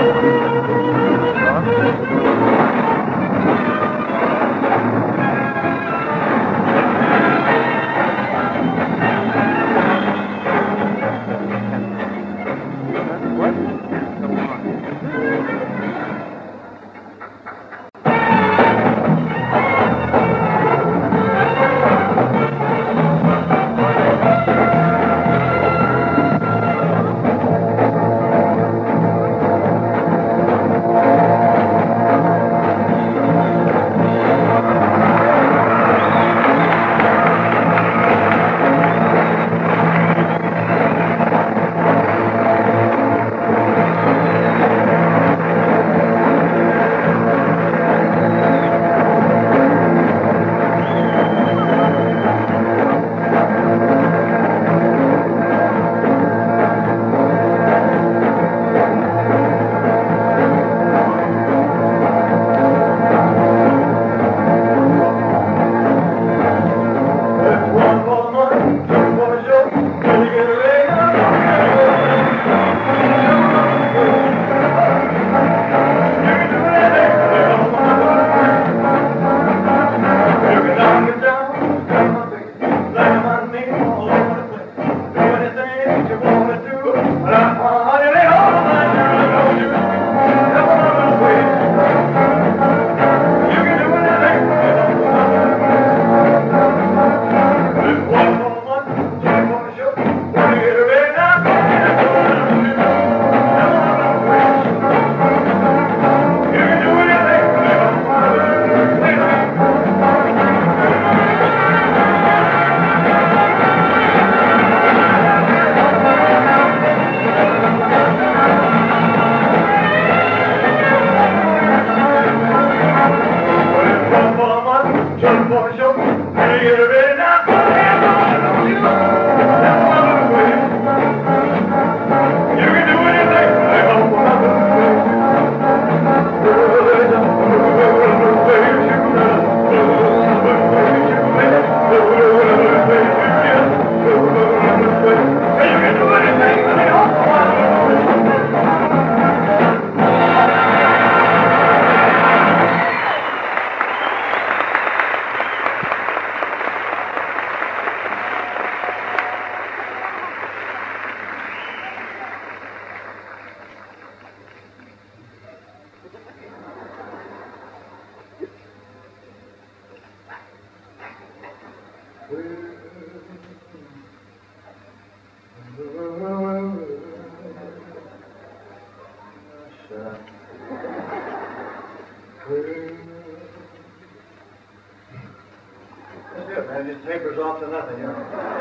And it tapers off to nothing, you know.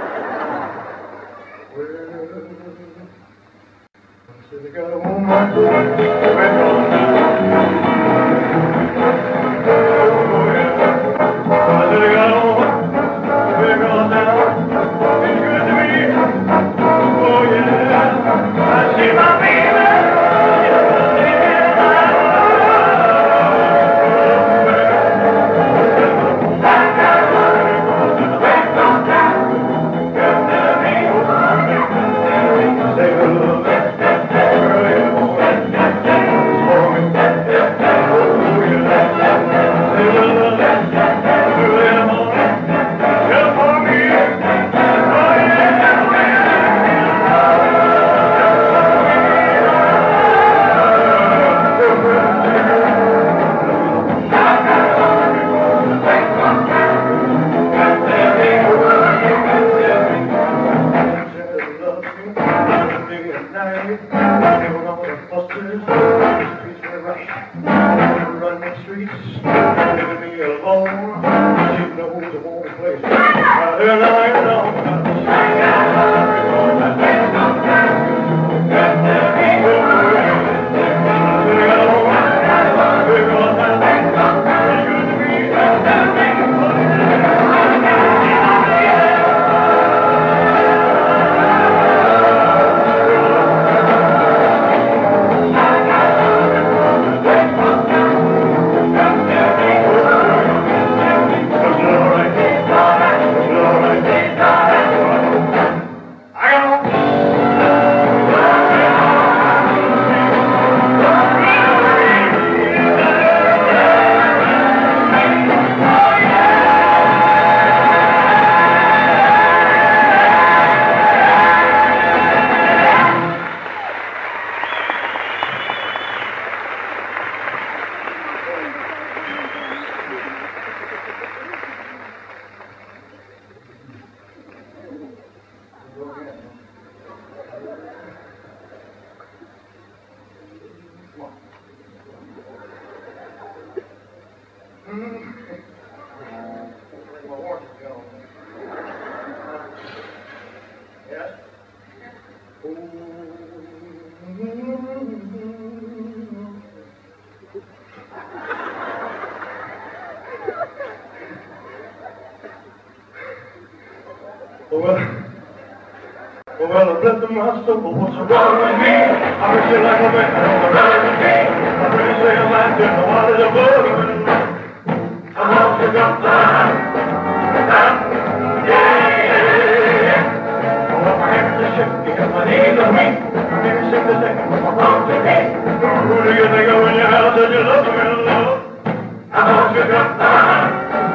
Well, I said I got a woman. All right. my soul. What's the matter with me? I wish you like a man. What's the matter with me? I really say a man didn't know what is a bug. I'm off to the time. Yeah. Oh, my hands are shaky and my knees are weak. I can't sing the second with my arms are weak. Who do you think of when you have such a love me, love? I'm off to the time.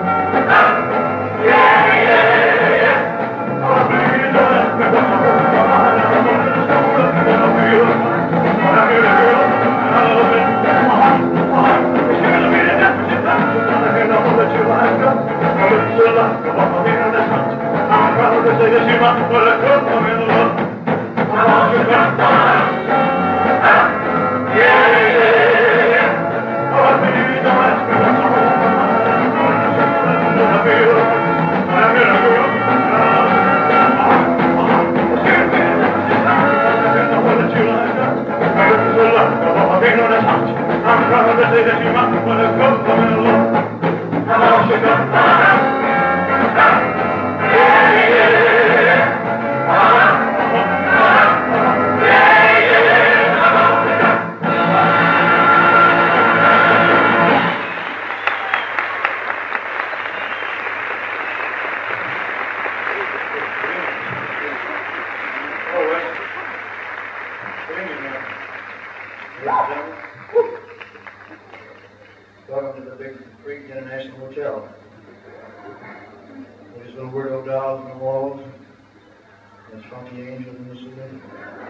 Welcome to the Big Creek International Hotel. There's little weirdo dolls on the walls. There's funky angels in the ceiling.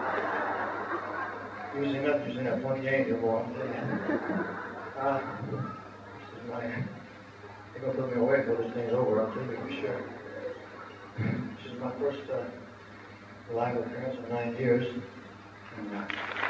You sing that funky angel, boy. This is my... They're going to put me away before this thing's over, I'll tell you for sure. This is my first live appearance in 9 years. And,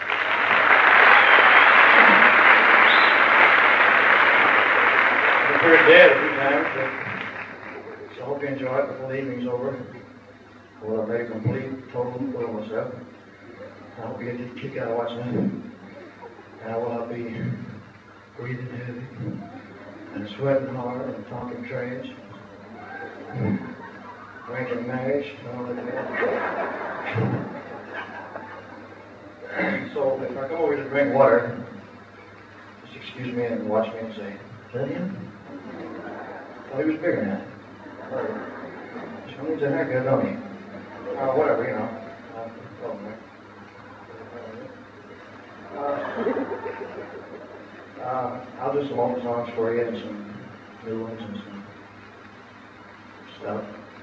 I've appeared dead a few times, so I hope you enjoy it before the evening's over. Well, I've made a complete, total fool of myself. I hope you get a kick out of watching it. And I will not be breathing heavy and sweating hard and talking trash, drinking mash, and all that. So if I come over here to drink water, just excuse me and watch me and say, "Is that him?" Well, he was bigger than that. He needs a haircut, don't he? Whatever, you know. I'll do some old songs for you and some new ones and some stuff.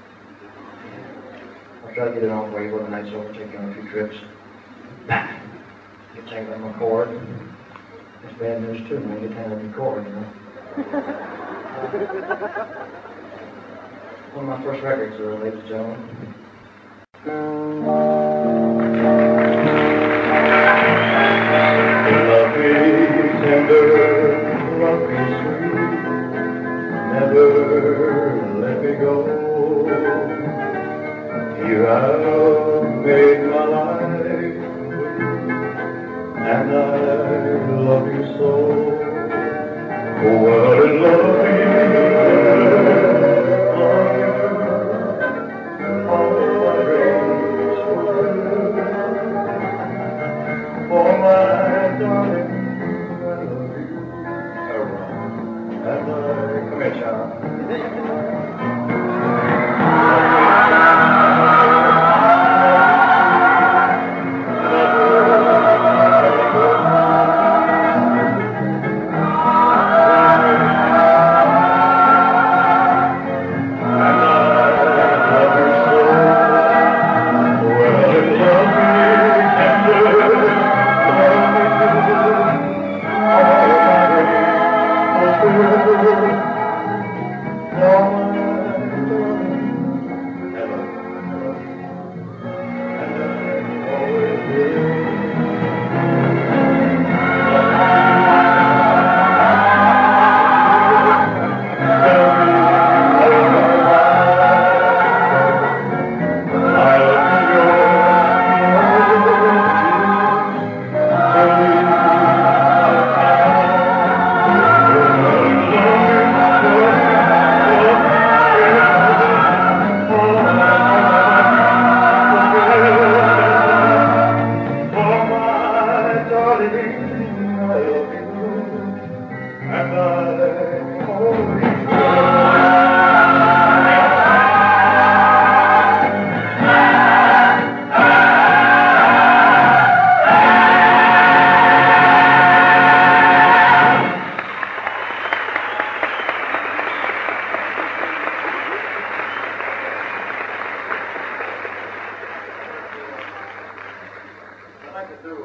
I'll try to get it on for you when the night's over, take you on a few trips. Get tangled in my cord. That's bad news too, man. Get tangled in your cord, you know. One of my first records, ladies and gentlemen. Love me tender, love me sweet, never let me go. You have made my life, and I love you so. Oh, what a lovely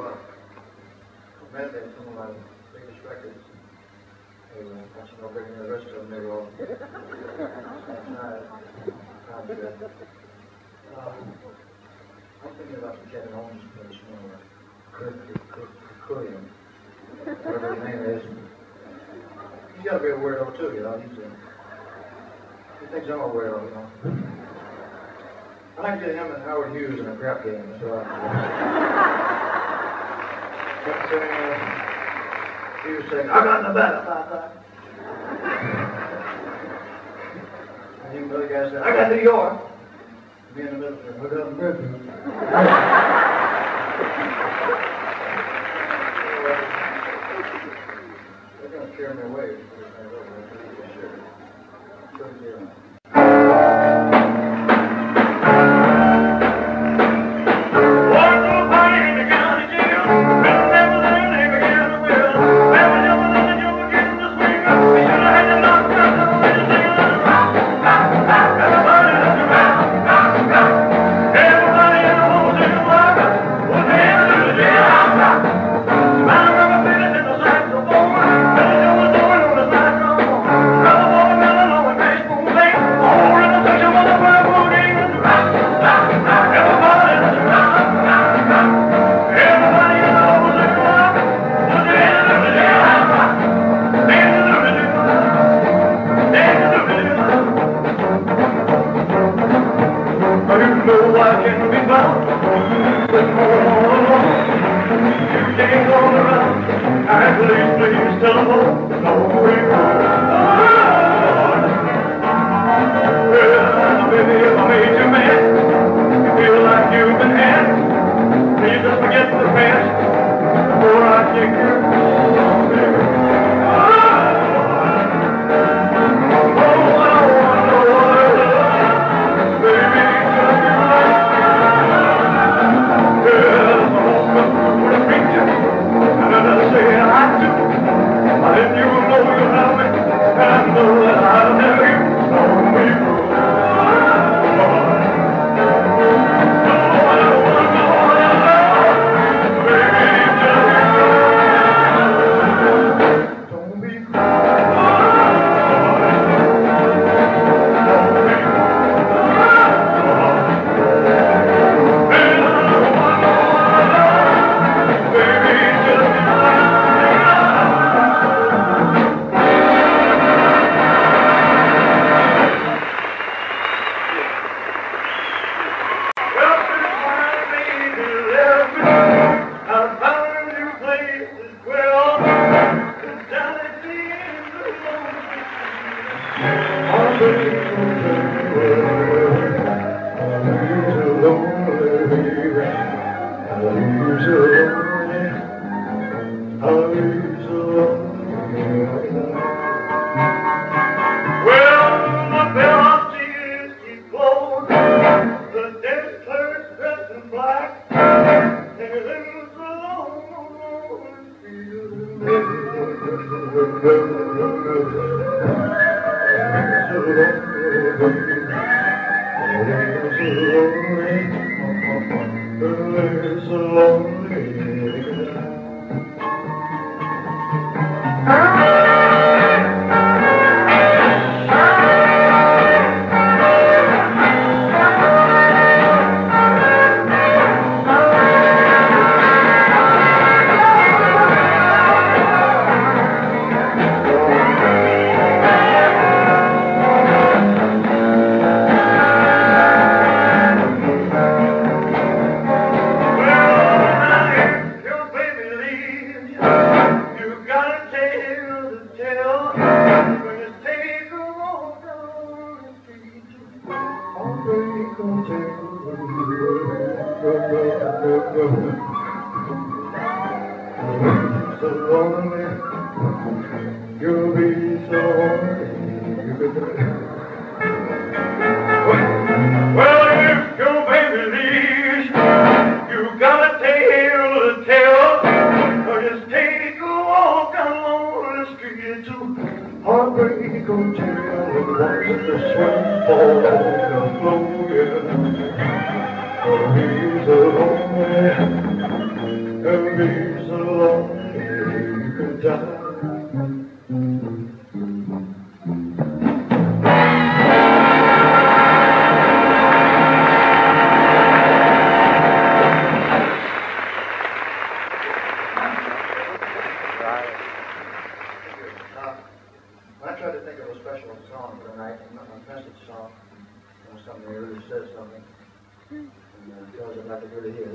medley some of my biggest records. They were watching no bigger than the rest of them. They were all last night. I'm thinking about the Kevin Owens place, you know, Kukurian, whatever his name is. He's got to be a weirdo too, you know. He thinks I'm a weirdo, you know. I like to get him and Howard Hughes in a crap game. That's what I do. He was saying, I got in the back. And the other guy said, I got New York. Me in the middle said, I got America. They're going to carry me away. be so lonely you could die. I tried to think of a special song for the night, a message song, something that really says something, and tells it like it really is.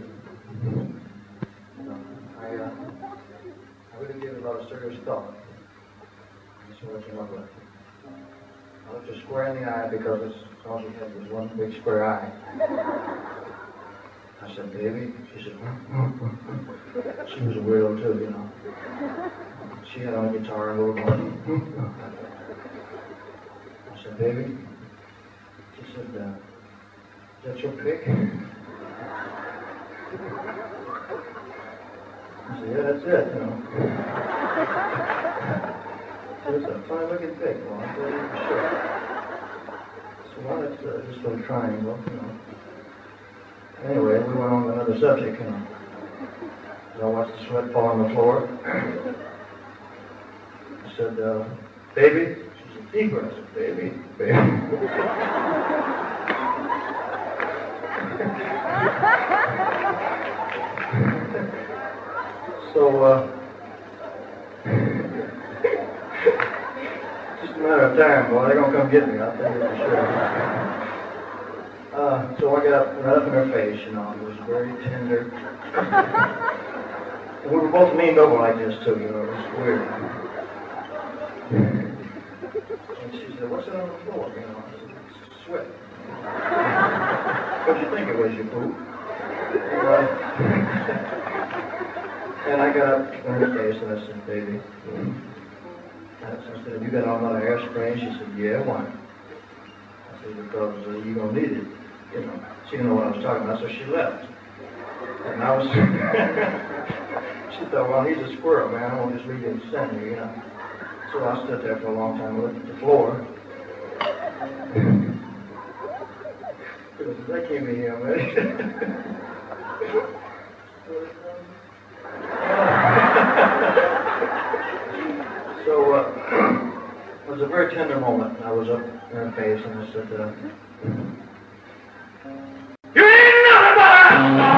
I really gave it a lot of serious thought. That's what you know about. I looked her square in the eye because all she had was one big square eye. I said, baby, she said, she was a widow too, you know. She had on a guitar and wrote on. I said, baby, she said, is that your pick? I said, yeah, that's it, you know. So it's a funny looking pick, well, I'll tell you for sure. So well, it's just a little triangle, you know. Anyway, we went on to another subject, you know. I watched the sweat fall on the floor. I said, baby? She said, deeper. I said, baby, baby. So, just a matter of time, boy. They're going to come get me, I'll tell you for sure. So I got up right up in her face, you know. It was very tender. And we were both leaned over like this, too, you know. It was weird. And she said, what's that on the floor? You know, I said, it's sweat. What'd you think it was, you fool? And I got up in her face and I said, baby. I said, have you got on a lot of hairspray? And she said, yeah, why? I said, because you're going to need it. You know, she didn't know what I was talking about, so she left. And I was, she thought, well, he's a squirrel, man. I won't just leave him standing here, you know. So I stood there for a long time, looked at the floor. That came in here, man. So, it was a very tender moment. I was up in her face and I said, you ain't nothing but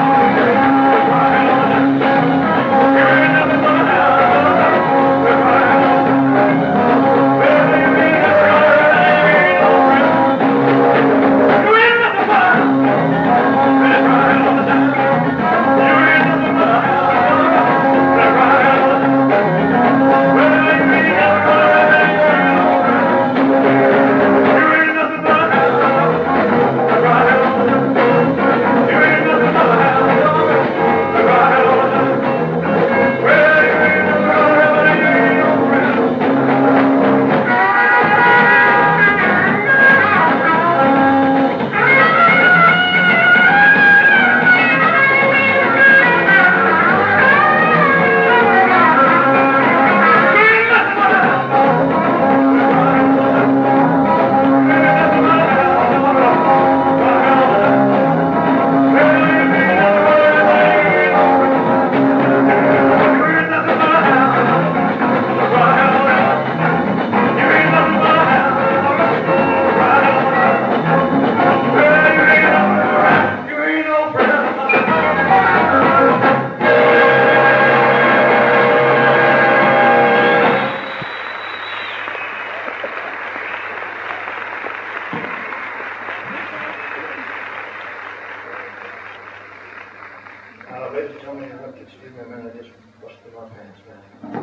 ladies and gentlemen, you'll have to excuse me a minute, I just busted my pants, man.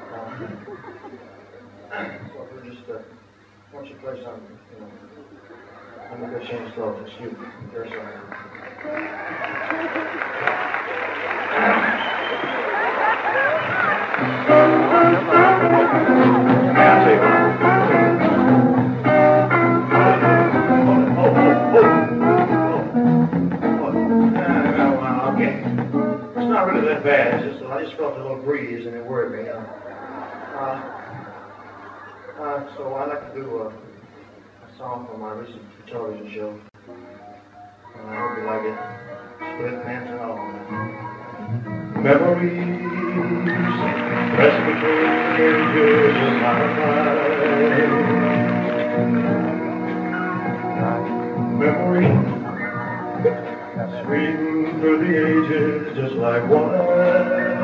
So we'll just, once you play something, you know, I'm going to change clothes, excuse me, very sorry. Okay. It's not really that bad. It's just, I just felt a little breeze and it worried me. So I'd like to do a song from my recent television show. And I hope you like it. Split pants and all, man. Memories rest between the pages of my mind. Memories sweet through the ages just like wine.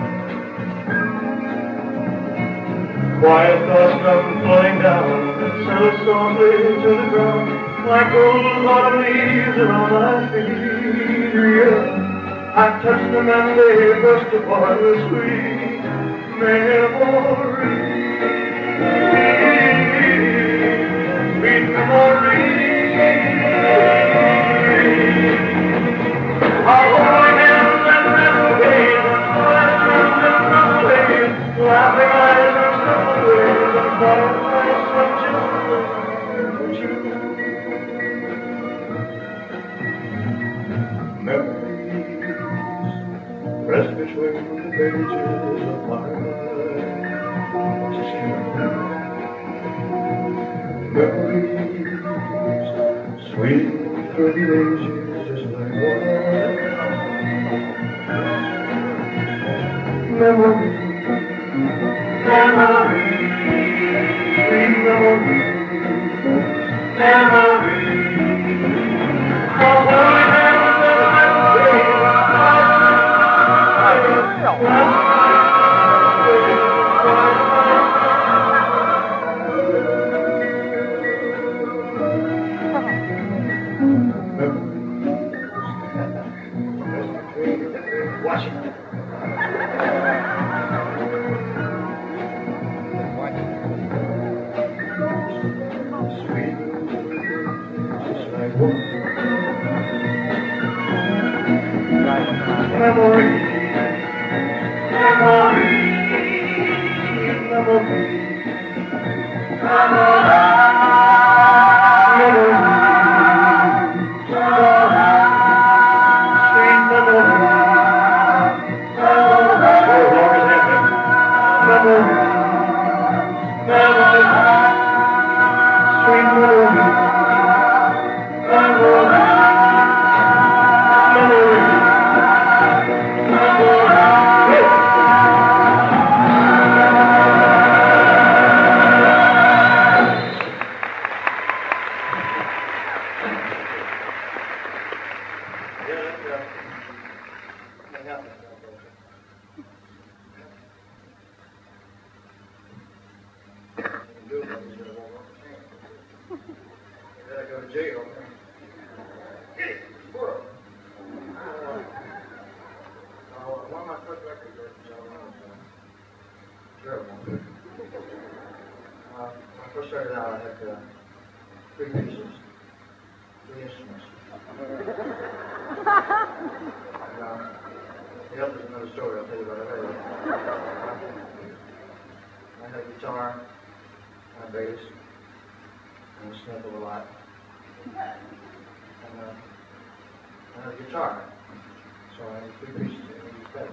Quiet thoughts come flowing down, settle softly to the ground, like golden autumn leaves around my feet. Yeah. I touched them and they burst apart with sweet memories. Sweet memories. Our holy hands and metal days, classrooms and trouble days, laughing eyes and simple ways, and butterflies and children. Memories rest between the pages of my mind. Memories sweet through the ages. Memories, memories, sweet memories, memories. All holy hands and Washington. Sweet, just like one. Memories, memories, memories, First started out, I had three pieces, three instruments. The other is another story, I'll tell you about it later. I had a guitar, and a bass, and a sniffle a lot. And I had a guitar, so I had three pieces in each bed.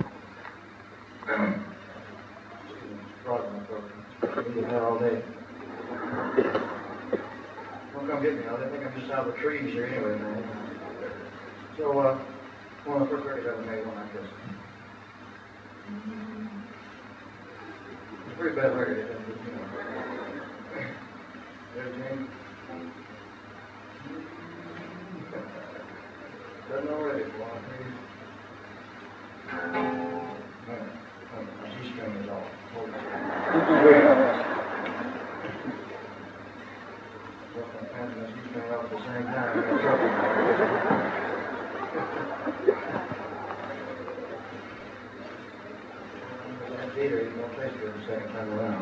Excuse me, it's frog in my throat. I need that all day. Don't come get me. I think I'm just out of the trees here anyway, man. So, one of the first records I ever made, one like this. It's a pretty bad record, isn't it? You know. There's James. Doesn't already belong, please. My G-string is off. And the G-string off at the same time. I got trouble. That theater, you won't taste it the second time around.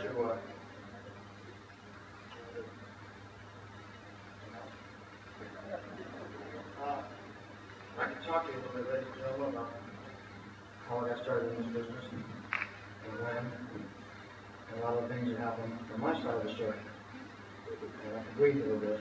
I can talk to you a little bit, ladies and gentlemen, about how I got started in this business and when, and a lot of things that happened from my side of the story. And I can breathe a little bit.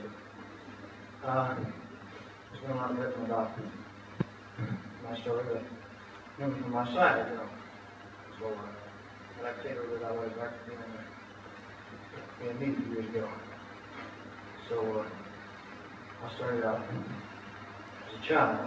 There's been a lot of written about my story, but coming from my side, you know. So I'd like to take a little bit out of it back to being me a few years ago. So I started out as a child.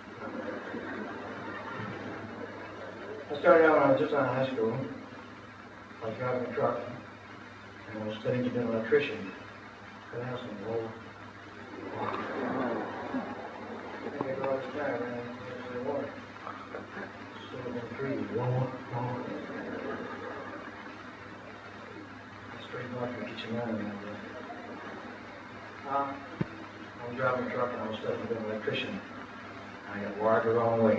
I started out when I was just out of high school. I was driving a truck, and I was studying to be an electrician. Could I have some roll? I think I go out the sky, ran into the water. Still in the trees. Roll. Straight north from Kitchen Mountain. I was driving a truck, and I was studying to be an electrician. I got wired the wrong way.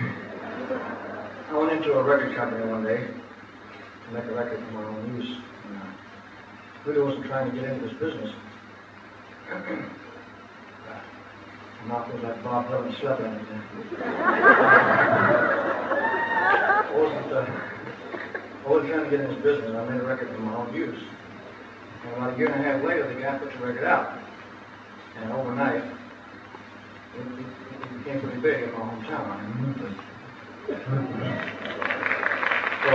I went into a record company one day to make a record for my own use. And, really wasn't trying to get into this business. My mouth was like Bob Dylan slept in it. I wasn't trying to get in this business. I made a record for my own use. And about a year and a half later, the guy put the record out. And overnight, it became pretty big in my hometown. So,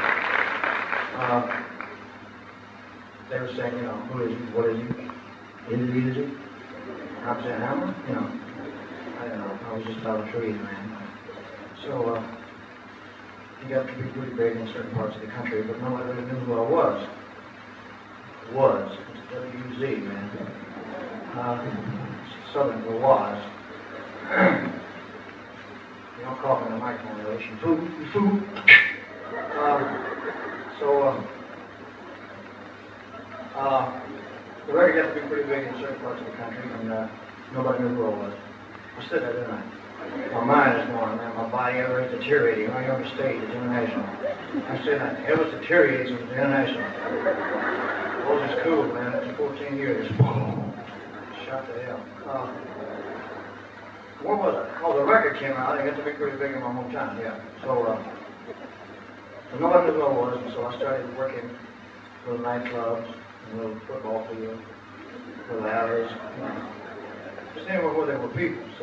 they were saying, you know, who is he? What is he? Is he? I'm saying, Hammer? You know, I don't know. I was just about a tree, man. So, he got to be pretty big in certain parts of the country, but nobody really knew who I was. It's W-Z, man. Southern for was. You don't cough in the microphone, relation. Food. The record got to be pretty big in certain parts of the country, and nobody knew who I was. I said that, didn't I? My mind is going, man. My body ever is deteriorating. Right on the stage, it's international. I said that. It was deteriorating, it's international. Oh, it's cool, man. It's 14 years. Shot to hell. What was it? Oh, the record came out. It got to be pretty big in my hometown, yeah. So nobody knew who I was, and so I started working for the nightclubs, and little football fields, little alleys, just anywhere where there were people. So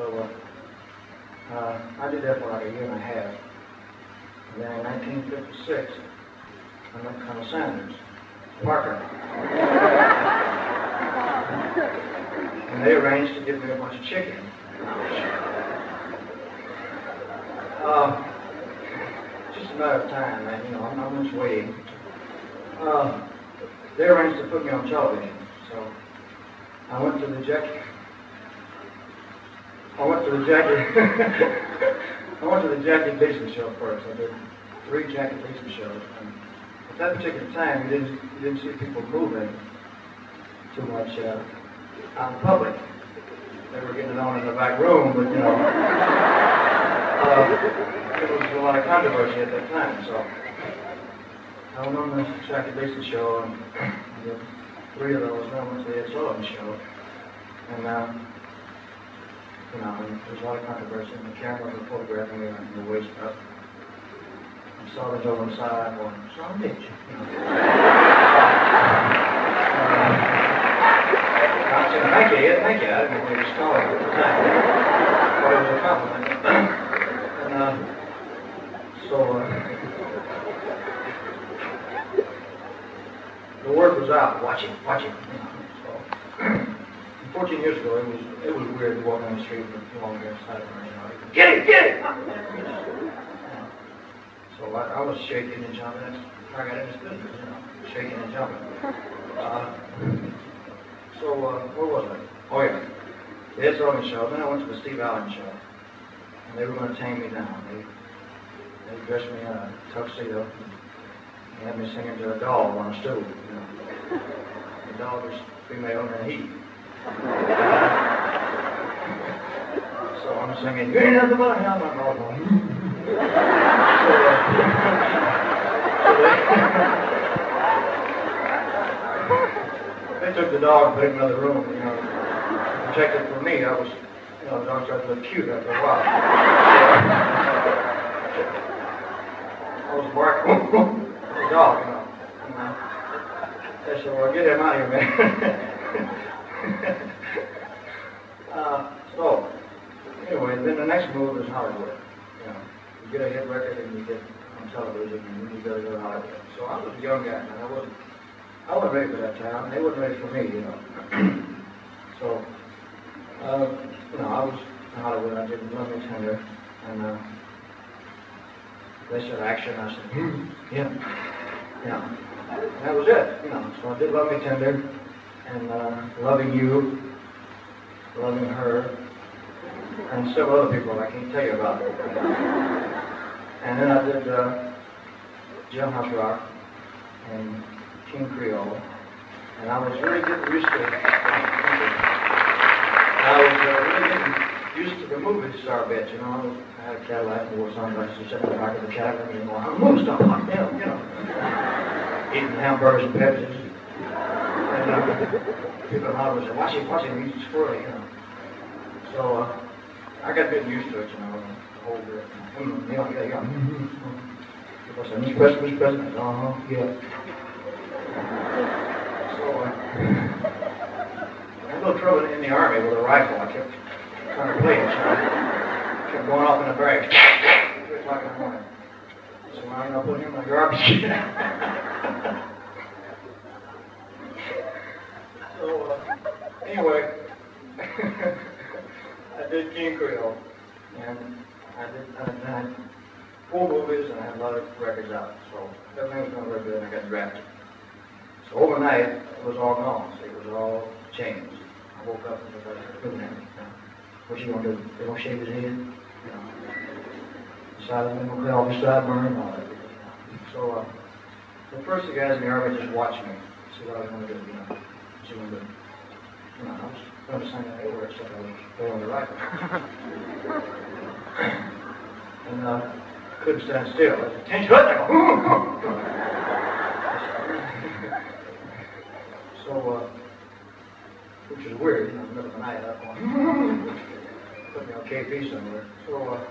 I did that for like a year and a half. And then in 1956, I met Colonel Sanders, Parker. And they arranged to give me a bunch of chicken. Just a matter of time, man. You know, I'm not much waiting. They arranged to put me on television. So I went to the Jackie Gleason show first. I did 3 Jackie Gleason shows. And at that particular time, you didn't see people moving too much out in public. They were getting it on in the back room, but you know, there was a lot of controversy at that time. So I went on the Jackie Gleason show, and the 3 of those went to the Ed Sullivan show, and you know, there was a lot of controversy, and the cameras were photographing me in the waist up. And Sullivan's over on the side going, "Son of a bitch," you know. Thank you. I didn't know he was calling at the time. But it was a compliment. And the word was out. Watch it. You know. So 14 years ago, it was weird to walk on the street with a long hair side of her. You know, get it. So I was shaking and jumping. That's how I got in this business. You know, shaking and jumping. So, where was I? Oh, yeah. The Ed Sullivan show. Then I went to the Steve Allen show. And they were going to tame me down. They dressed me in a tuxedo. They had me singing to a dog on a stool. You know. The dog was female in the heat. So I'm singing, "You ain't nothing but a hound dog." the dog and put him in another room, you know, protected from me. I was, you know, the dog started to look cute after a while. I was barking at the dog, you know. I said, well, get him out of here, man. So, anyway, then the next move is Hollywood. You know, you get a hit record and you get on television and you gotta go to Hollywood. So I was a young guy, man. I wasn't ready for that town. They wasn't ready for me, you know. So, you know, I was in Hollywood. I did Love Me Tender, and they said action. I said, yeah, yeah. And that was it, you know. So I did Love Me Tender, and Loving You, Loving Her, and several other people I can't tell you about. And then I did Jailhouse Rock and King Creole, and I was really getting used to it. I was really getting used to the movie star bit, you know. I had a Cadillac and wore sunglasses, sitting in the back of the Cadillac, and going, I'm a movie star like them, you know. Eating hamburgers and Pepsis. And people in Hollywood said, watch him, he's squirrely, you know. So I got getting used to it, you know, the whole bit. Yeah. People said, Mr. President, yeah. So I had a little trouble in the Army with a rifle. I kept trying to play it, so I kept going off in the barracks. 3 o'clock in the morning. So I put him in my garbage. So, anyway, I did King Creole, and I had 4 movies, and I had a lot of records out, so everything was going very good, and I got drafted. So overnight, it was all gone, so it was all changed. I woke up and was like, looking at me, what you gonna do? They gonna shave his head? You know, decided they're gonna cut off his sideburn and all that. So, the first the guys in the Army just watched me, see what I was gonna do, you know. See what I'm doing. You know, I was going to sing that over, except I was blowing the rifle. And couldn't stand still. I said, change foot! So, which is weird, you know, in the middle of the night, up on put me on KP somewhere. So,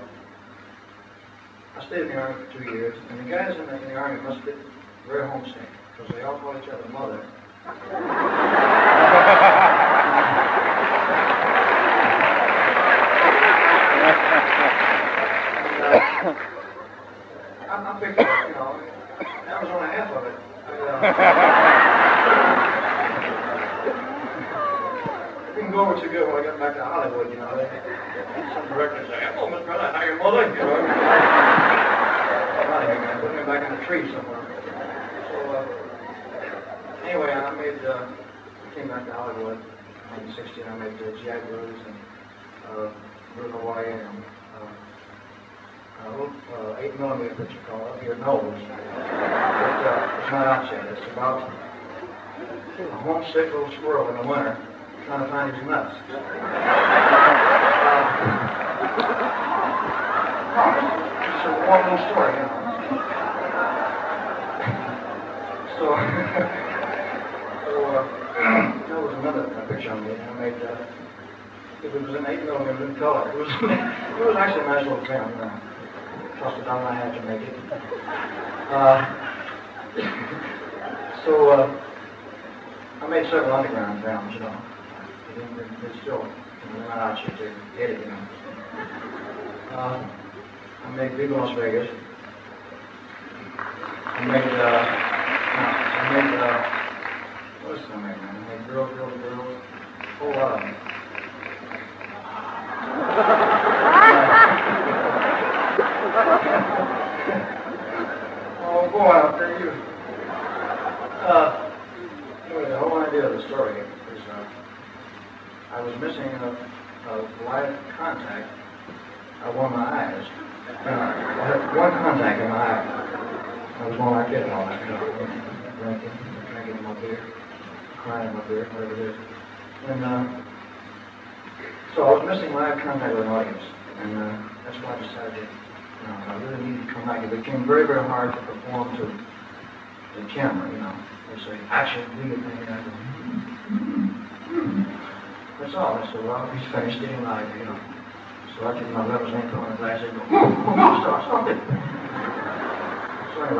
I stayed in the Army for 2 years, and the guys in the Army must have been very homesick, because they all called each other mother. I'm picking up, you know, that was only half of it. Didn't go over too good when I got back to Hollywood, you know. Some directors say, oh, Miss Brother, how your mother? You know. Put me back in the tree somewhere. So, anyway, I came back to Hollywood in 1960, and I made G.I. Blues and Blue Hawaii and 8mm picture called Up Your Nose. It's not out yet. It's about a homesick little squirrel in the winter trying to find his nuts. It's a warm little story, you know. So, that was another picture I made. It was an 8mm in color. It was actually a nice little film, you know. Cost $1.50 I had to make it. So, I made several underground films, you know. They're still, they're not out yet to get it, you know. I made Viva Las Vegas. I made, what else did I make, man? I made Girls, a whole lot of them. Oh boy, I'll tell you. Anyway, the whole idea of the story is I was missing a live contact of one of my eyes. I had one contact in my eye. I was going like this and all that, you know, drinking my beer, crying my beer, whatever it is. And so I was missing live contact with an audience, and that's why I decided I really needed to come back. It became very, very hard to perform to the camera, you know. They say, action, do your thing, and I go, That's all. I said, well, he's finished eating live, you know. So I took my levels and put on the glass and go, stop it. So anyway,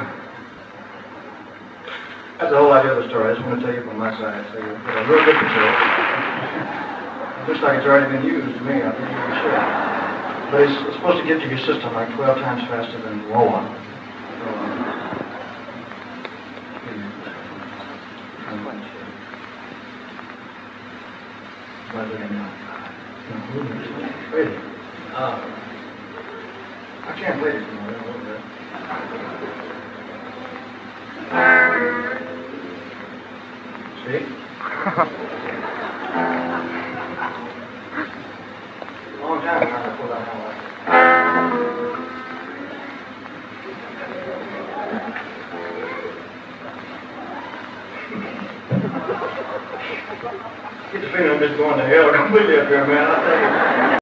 that's the whole idea of the story. I just want to tell you from my side. So you get a real good picture. It looks like it's already been used to me. I think you should. But it's supposed to get to your system like 12 times faster than Rolla. So, Really? I can't play this anymore. I don't know that. See? Long time trying to pull that out. Get the feeling I'm just going to hell completely up here, man. I'll tell you.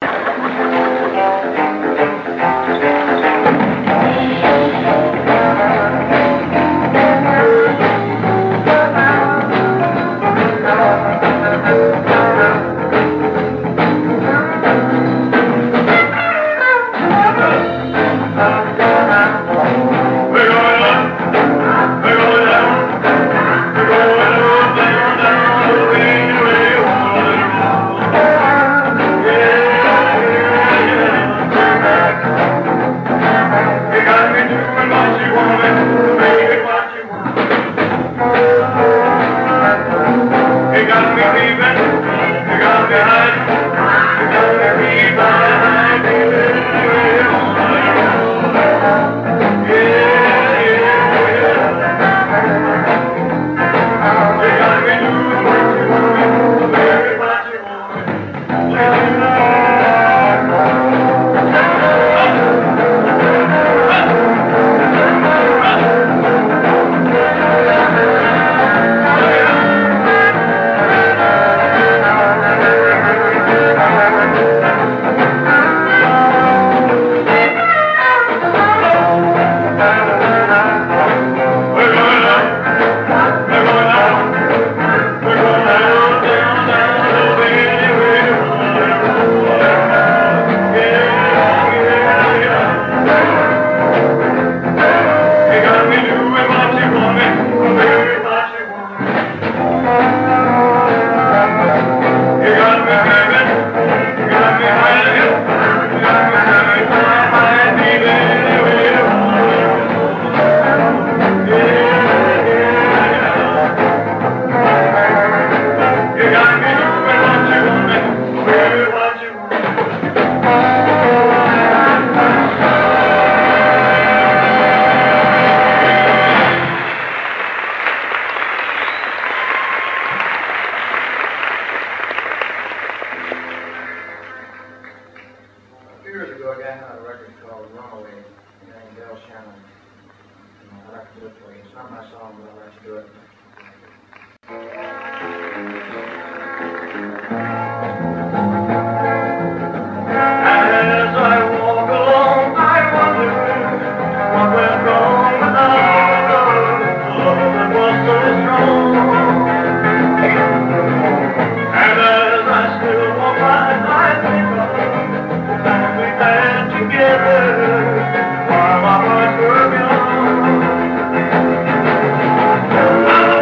Together, while my heart were gone.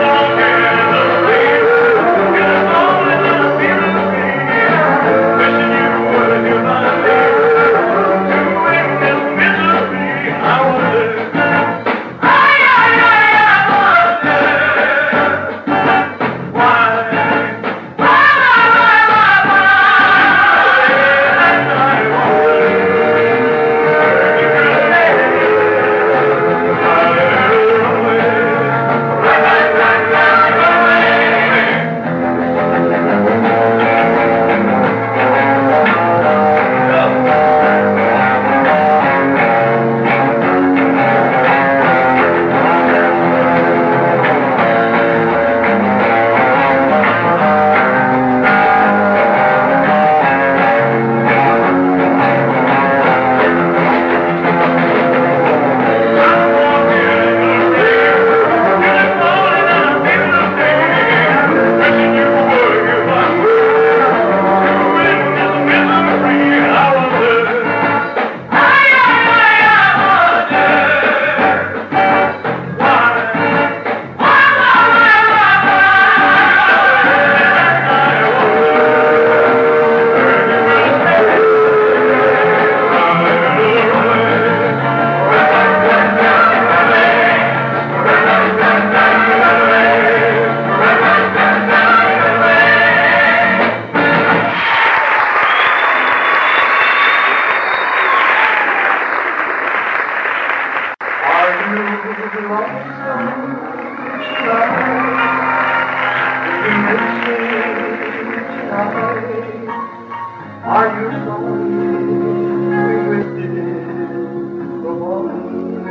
Are you sorry we wasted the morning?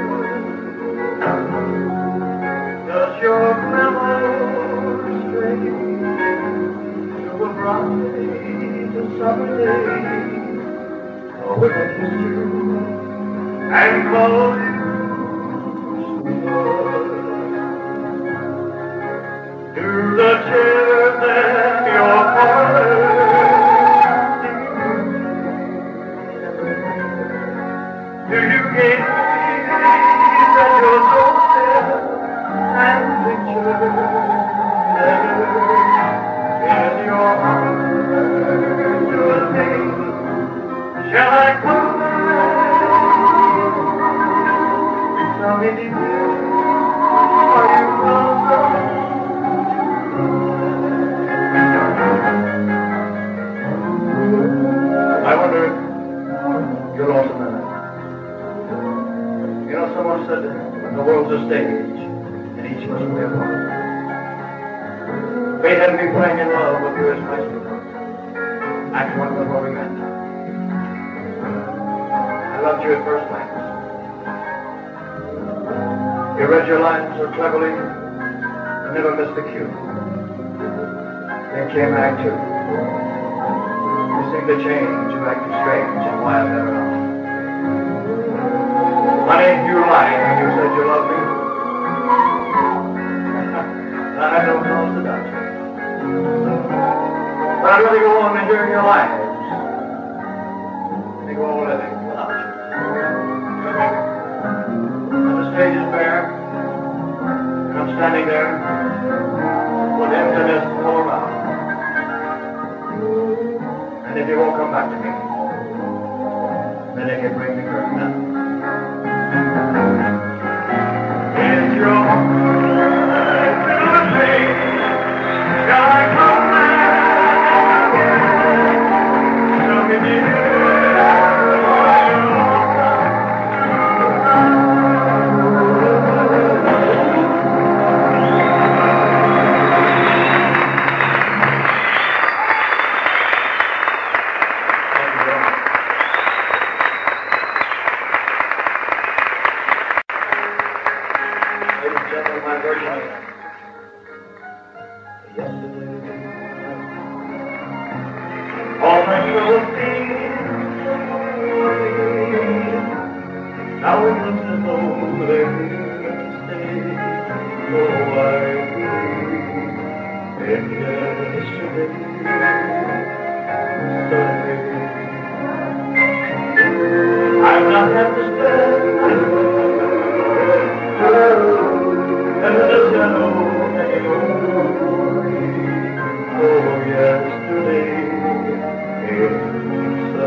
Does your memory stray to a bright summer day? When I kissed you and called you sweetheart, do the tears in your heart? Do you gaze at your doorstep and picture letters in your heart to a day? Shall I come back? Tell me, dear, are you lonesome? I wonder if you're lonesome tonight. You know, someone said that the world's a stage, and each must play a part. Fate had me playing in love with you as my sweetheart. Act one before we met. I loved you at first glance. You read your lines so cleverly, and never missed a cue. Then came Act two. You seemed to change, you acted strange, and why I've never known. Honey, you lied when you said you loved me. I had no cause to doubt you. But I'd rather go on enduring your lives than go on living without you. And the stage is bare, and I'm standing there with emptiness all around. And if you won't come back to me, then you can bring the curtain down. Is your heart to me? Shall I come back? Tell me, dear, are you my version of yesterday. All my troubles seem now it looks as though they're here to stay. Oh, I believe in yesterday. I've not had to spend and the shadow anymore. Oh, yesterday is a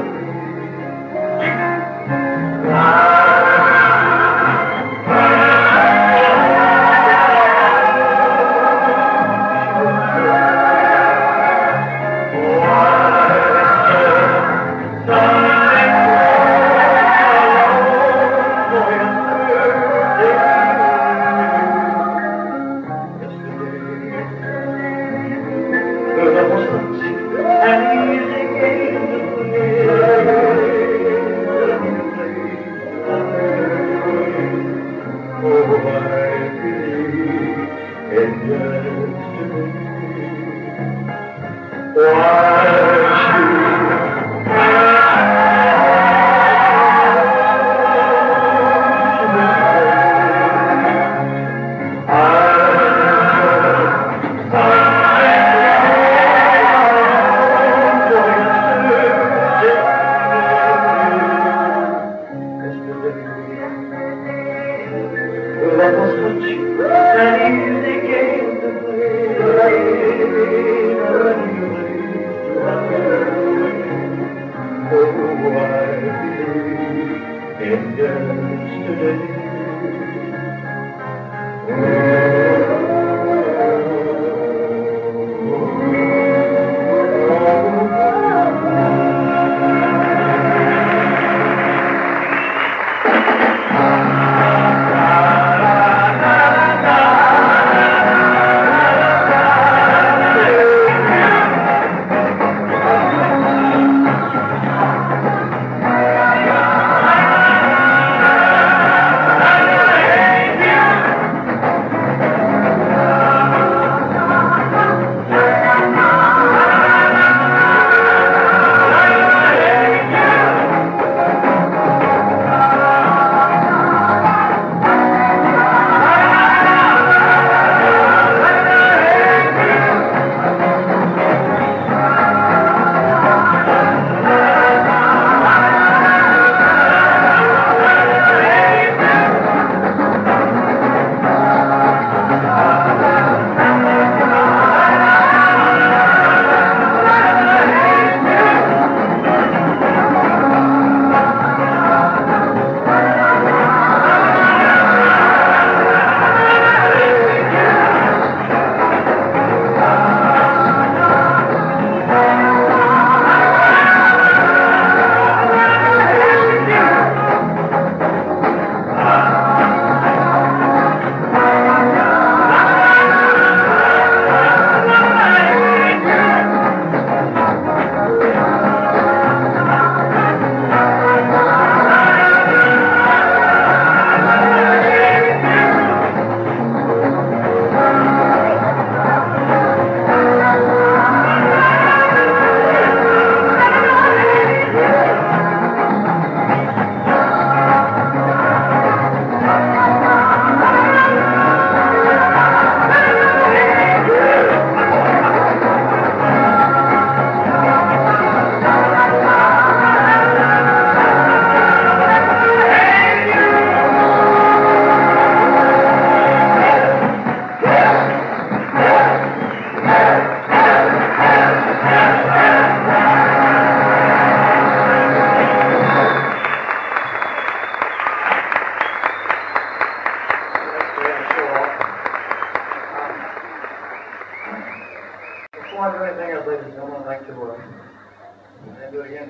it again.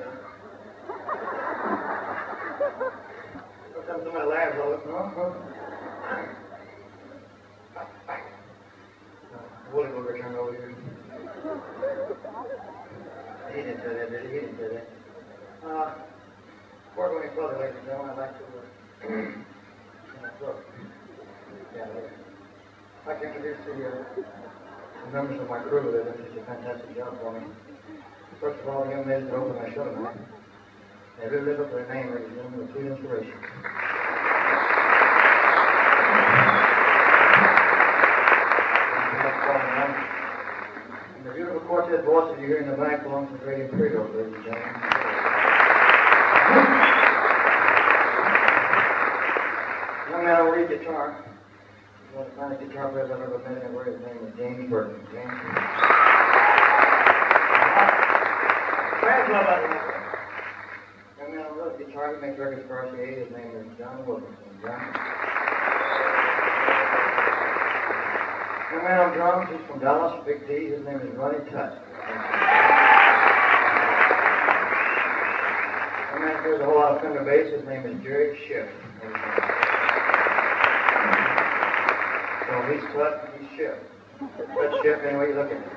Sometimes somebody laughs, I'll look, no. Woolly Booger turned over here. He didn't say that, did he? He didn't say that. Before going any further, ladies and gentlemen, I'd like to, I'd like to introduce the members of my crew that did such a fantastic job for me. First of all, the young ladies that opened my show tonight. They really live up to their name, ladies and gentlemen, with sweet inspiration. And the beautiful quartet voices you hear in the back belongs to Grady Credo, ladies and gentlemen. Young man on lead guitar. He's one of the finest guitar players I've ever met, and his name is James Burton. James. Fans love that one. Young man on rhythm guitar, he makes records for RCA. His name is John Wilkinson. John. Young man on drums, he's from Dallas, Big D. His name is Ronnie Tutt. Young man plays a whole lot of Fender bass. His name is Jerry Schiff. So he's Tutt, he's Schiff. Tutt Schiff, anyway you look at it.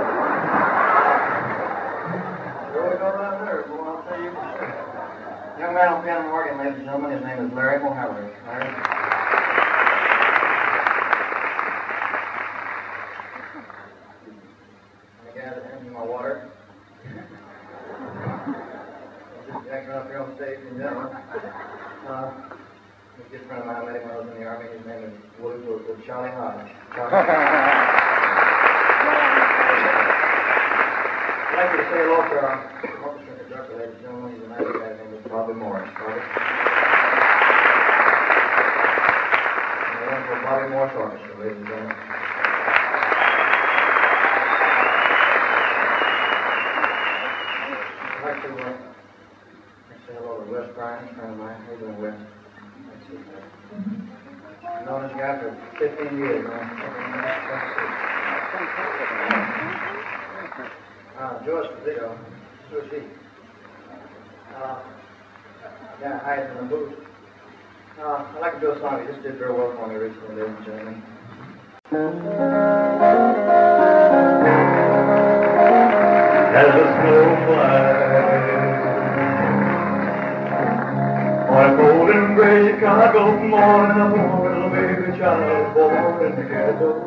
Really go around there, boy, I'll tell you. Young man on piano and organ, ladies and gentlemen, his name is Larry Mohammad. Larry. And the guy that hands me my water. Just acting up here on stage in general. He's a good friend of mine. I met him when I was in the Army. His name is Charlie Hodge. I'd like to say hello to our orchestra conductor, ladies and gentlemen. He's a nice guy. His name is Bobby Morris. Bobby. And I went for Bobby Morris Orchestra, ladies and gentlemen. I'd like to say hello to Wes Bryan, a friend of mine. How you doing, Wes? I've known this guy for 15 years, man. George Fazio, who's he? Yeah, hides in the booth. I'd like to do a song he just did very well for me recently, ladies and gentlemen. As the snow flies on a golden gray Chicago morning, a poor little baby child born in the ghetto.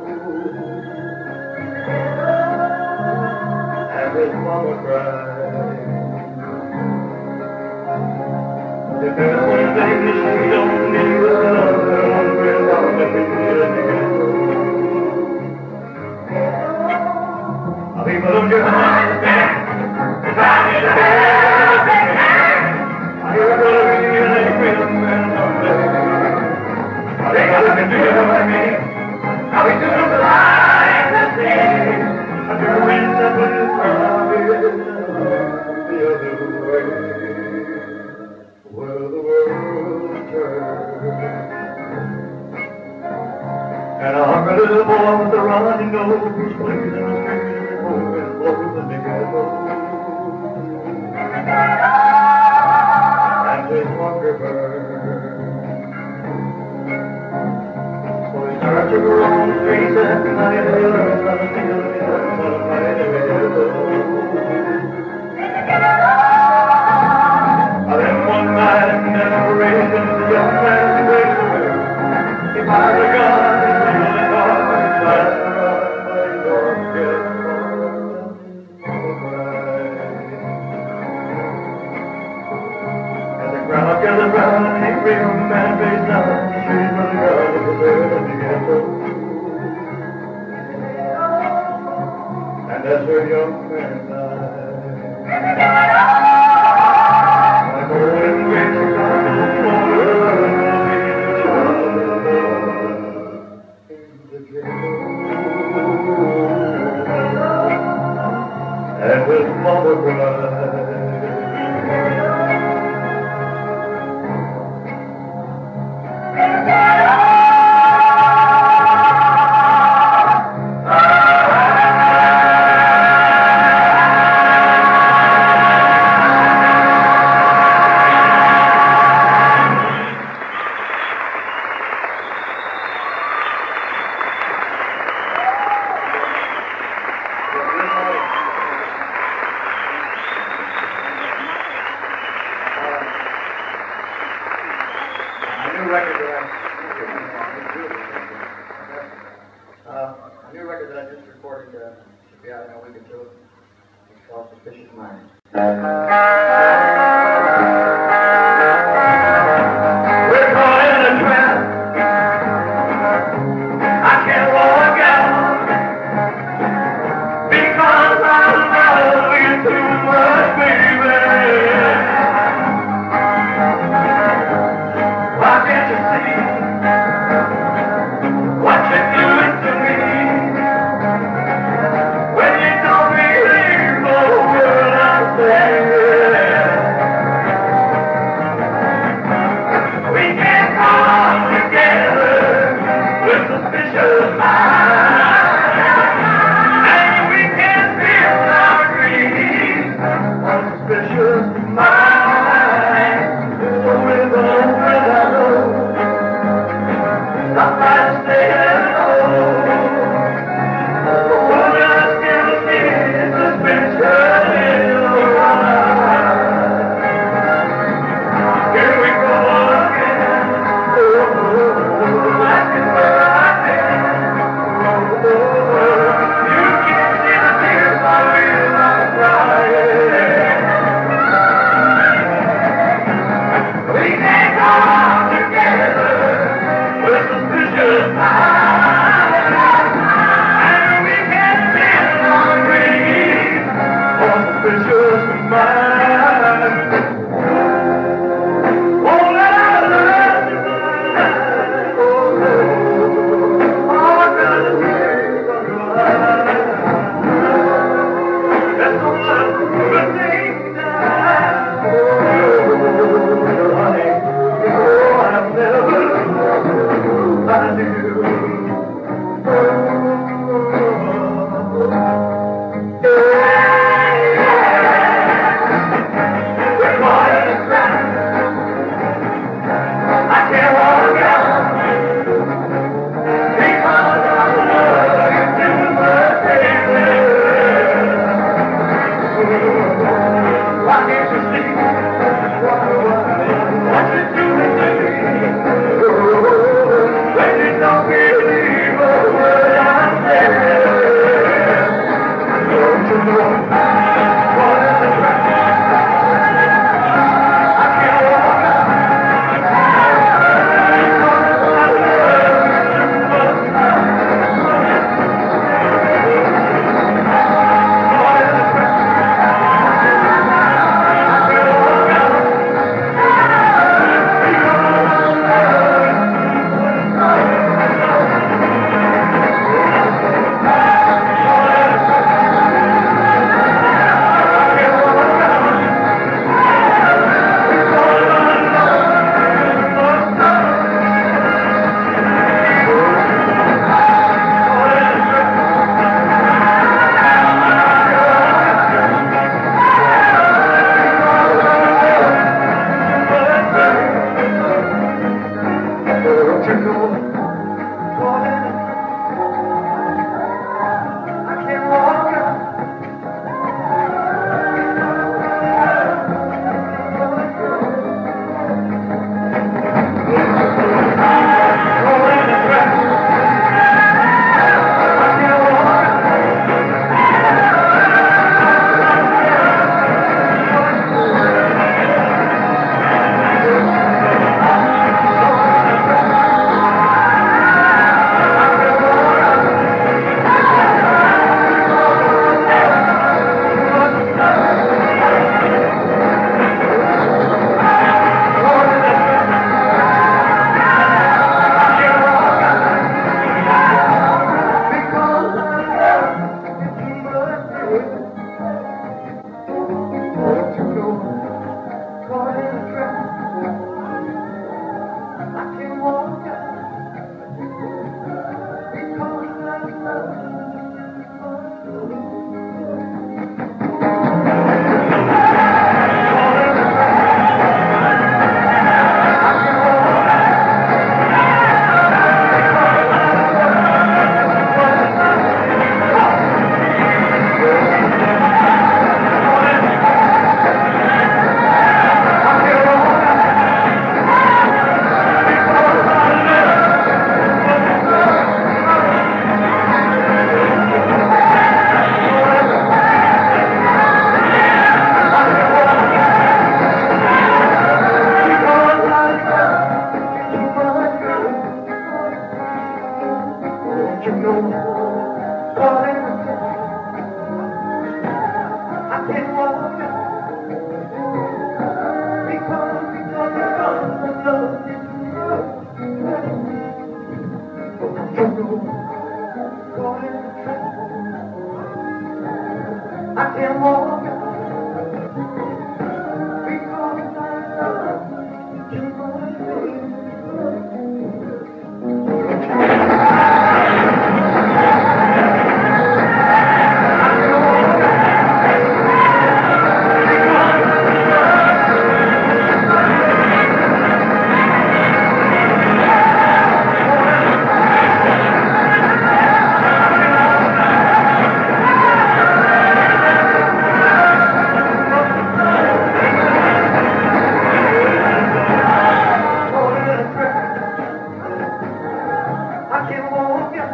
And his mama cried. The best one thing that she don't need was another hungry dog to be in the ghetto. People don't get understand if I need a helping hand. You're gonna be an angry man someday. Are they gonna do with me? Are we doing the life the same? Under a wind that will come the other way, where the world turns. And a hungry little boy with a runny nose plays in the street. And his hunger burns. So he starts to go on the streets at night, and he learns how to feel, and he learns how to fight every day. Then one night, and never raised him, the young man breaks away. He buys a gun, and really hard, and tries to run, but he don't get crowd gathered round an angry young man faced down the street where the girl was there in the ghetto. And as her young man died, like a golden great Chicago morning, the child was born in the ghetto. And his mama cried. this recording should be out in a week or two. It's called Suspicious Minds. We're caught in a trap. I can't walk out because I love you too much, baby. Why can't you see what you're doing to me? When you don't believe the word I say, we can't come together with suspicious minds, and we can't feel our dreams on suspicious minds. So with the friend I know, stop by to say hello. Would I still see suspicion in your eyes? Here we go again. Asking where I've been. You can't see the tears I feel I'm crying. We can't come together with suspicious minds, and we can't feel our dreams for suspicious minds. Oh, let our love tonight. Oh, Lord, all I gotta say from your eyes. There's so much good things now. Oh, honey, you know I've never lied to you. you know, God, I can't walk out because I love you. You know, God, I can't walk out because I love you, my baby. I can't walk out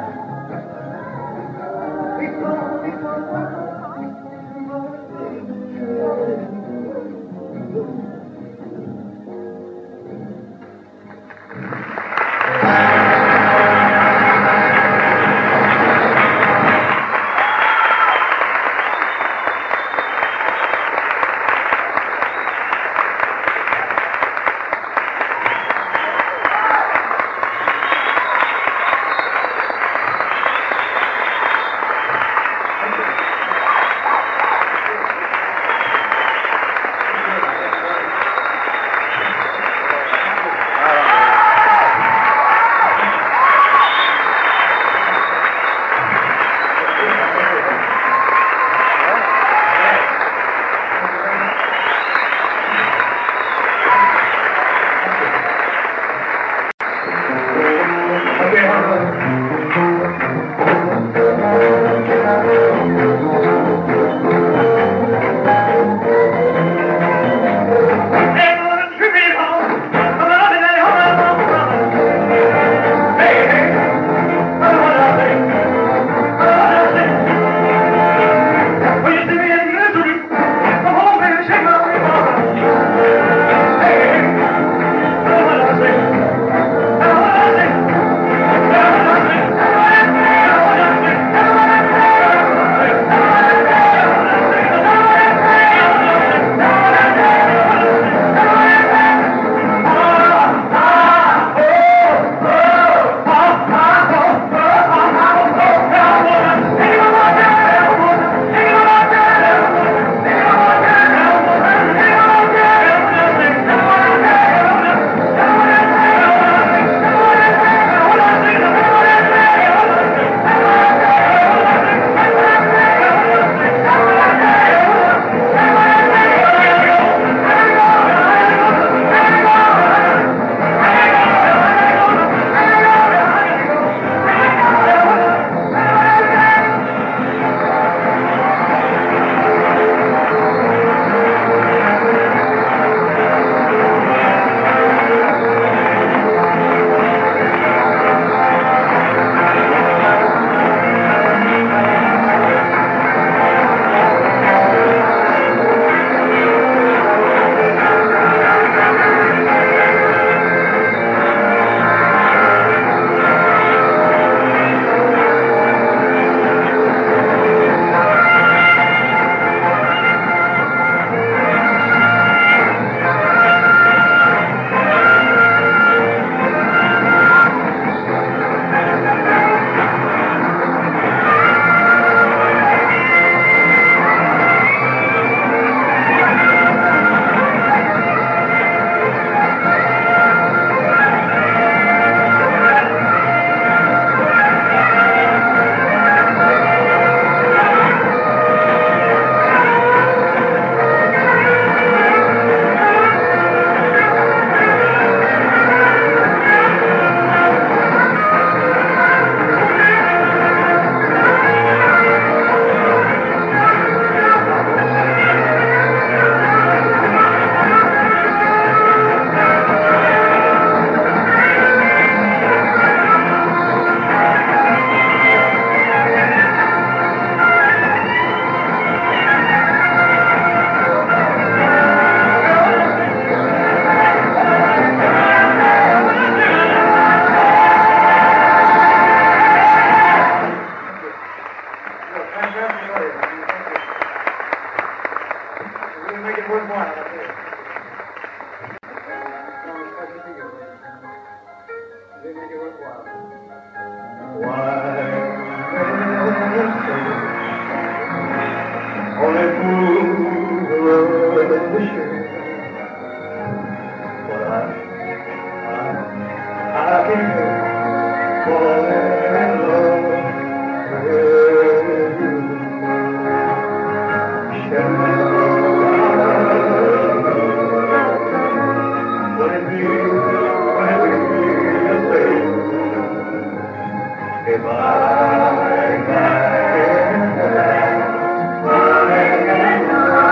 If I'm back in the land, running and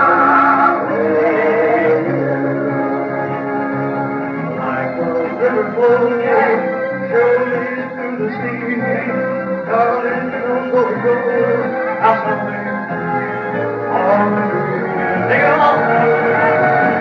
like a river flowing, surely to the sea, darling, don't go, I'll something on the green. Sing along.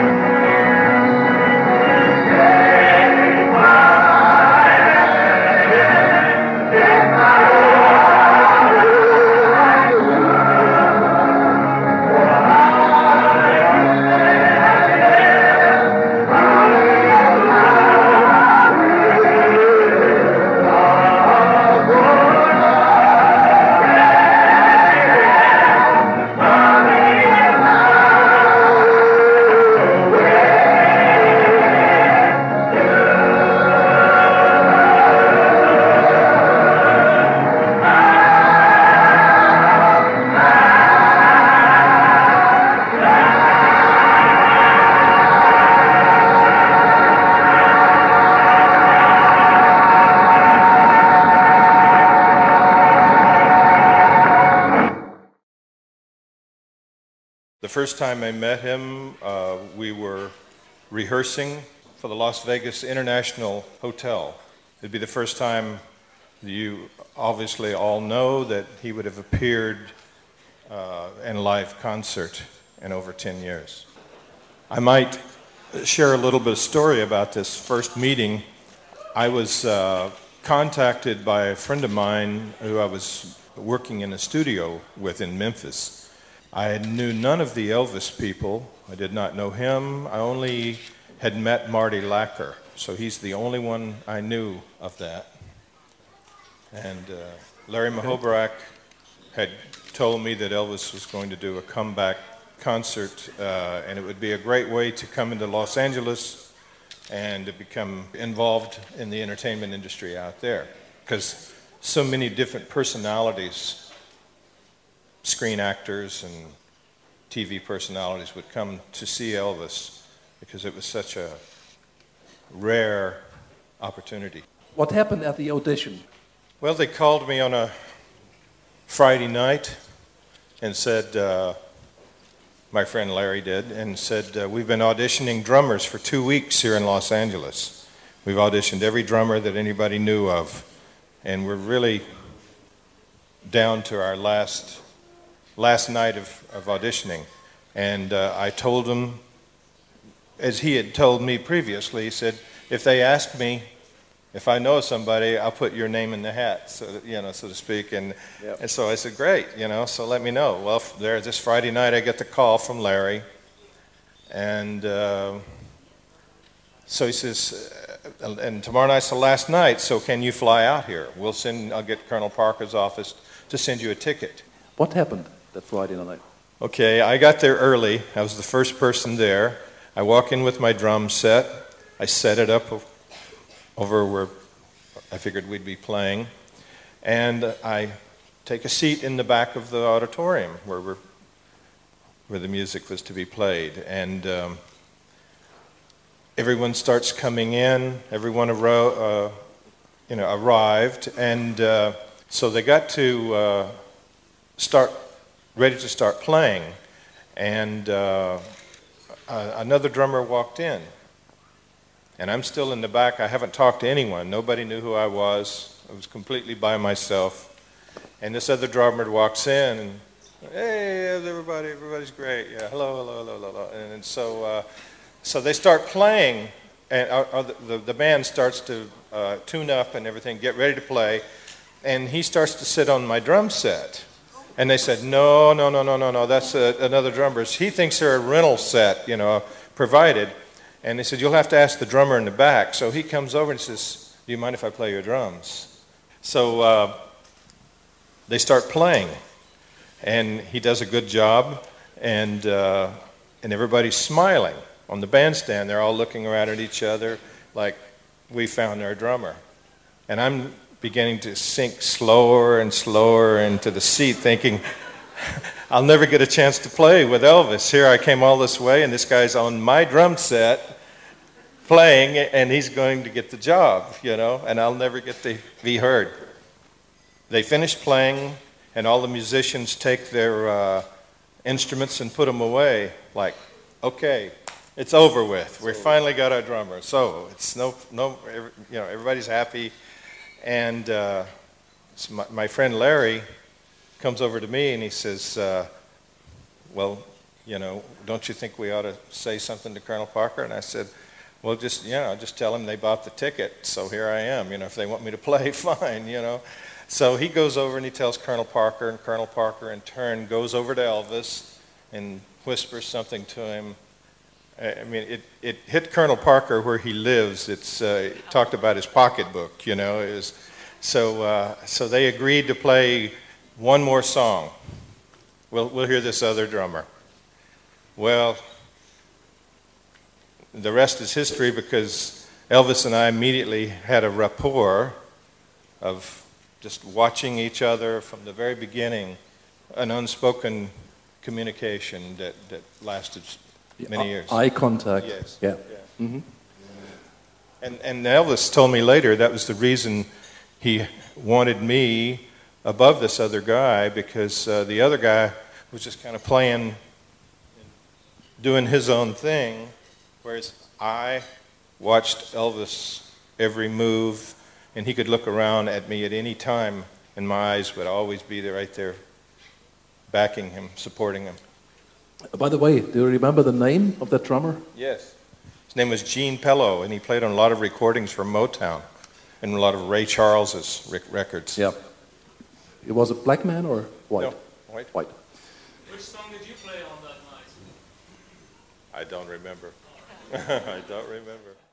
The first time I met him, we were rehearsing for the Las Vegas International Hotel. It'd be the first time you obviously all know that he would have appeared in a live concert in over 10 years. I might share a little bit of story about this first meeting. I was contacted by a friend of mine who I was working in a studio with in Memphis. I knew none of the Elvis people. I did not know him. I only had met Marty Lacker, so he's the only one I knew of that. And Larry Mahobrak had told me that Elvis was going to do a comeback concert, and it would be a great way to come into Los Angeles and to become involved in the entertainment industry out there, because so many different personalities, screen actors and TV personalities, would come to see Elvis because it was such a rare opportunity. What happened at the audition? Well, they called me on a Friday night and said, my friend Larry did, and said, we've been auditioning drummers for 2 weeks here in Los Angeles. We've auditioned every drummer that anybody knew of, and we're really down to our last night of auditioning. And I told him, as he had told me previously, he said, if they ask me if I know somebody, I'll put your name in the hat, so that, so to speak. And, Yep. and so I said, great, so let me know. Well, there, this Friday night, I get the call from Larry. And so he says, and tomorrow night's the last night, so can you fly out here? I'll get Colonel Parker's office to send you a ticket. What happened that Friday night? Okay, I got there early. I was the first person there. I walk in with my drum set. I set it up over where I figured we'd be playing. And I take a seat in the back of the auditorium where the music was to be played. And everyone starts coming in. Everyone arrived. And so they got to ready to start playing, and another drummer walked in, and I'm still in the back. I haven't talked to anyone. Nobody knew who I was. I was completely by myself, and this other drummer walks in, and hey, everybody, everybody's great. Yeah, hello. And so they start playing, and the band starts to tune up and everything, get ready to play, and he starts to sit on my drum set. And they said, no, that's another drummer's. He thinks they're a rental set, provided. And they said, you'll have to ask the drummer in the back. So he comes over and says, do you mind if I play your drums? So they start playing. And he does a good job, and everybody's smiling. On the bandstand, they're all looking around at each other like, we found our drummer. And I'm beginning to sink slower and slower into the seat, thinking, I'll never get a chance to play with Elvis. Here I came all this way, and this guy's on my drum set playing, and he's going to get the job, and I'll never get to be heard. they finish playing, and all the musicians take their instruments and put them away. Like, okay, it's over with. We finally got our drummer. So it's everybody's happy. And so my friend Larry comes over to me and he says, well, don't you think we ought to say something to Colonel Parker? And I said, well, just tell him they bought the ticket, so here I am. If they want me to play, fine, So he goes over and he tells Colonel Parker, and Colonel Parker in turn goes over to Elvis and whispers something to him. I mean, it hit Colonel Parker where he lives. It's talked about his pocketbook, So they agreed to play one more song. We'll hear this other drummer. Well, the rest is history, because Elvis and I immediately had a rapport of just watching each other from the very beginning, an unspoken communication that lasted many years. Eye contact. Yes. Yeah. Yeah. Mm-hmm. And Elvis told me later that was the reason he wanted me above this other guy, because the other guy was just kind of playing, doing his own thing, whereas I watched Elvis every move, and he could look around at me at any time, and my eyes would always be there, right there, backing him, supporting him. By the way, do you remember the name of that drummer? Yes. His name was Gene Pello, and he played on a lot of recordings from Motown and a lot of Ray Charles's records. Yeah. It was a black man or white? No, white. White. Which song did you play on that night? I don't remember. I don't remember.